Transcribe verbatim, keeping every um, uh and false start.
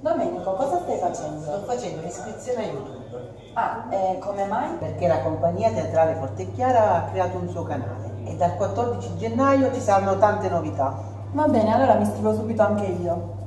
Domenico, cosa stai facendo? Sto facendo un'iscrizione a YouTube. Ah, e come mai? Perché la compagnia teatrale Fortechiara ha creato un suo canale e dal quattordici gennaio ci saranno tante novità. Va bene, allora mi iscrivo subito anche io.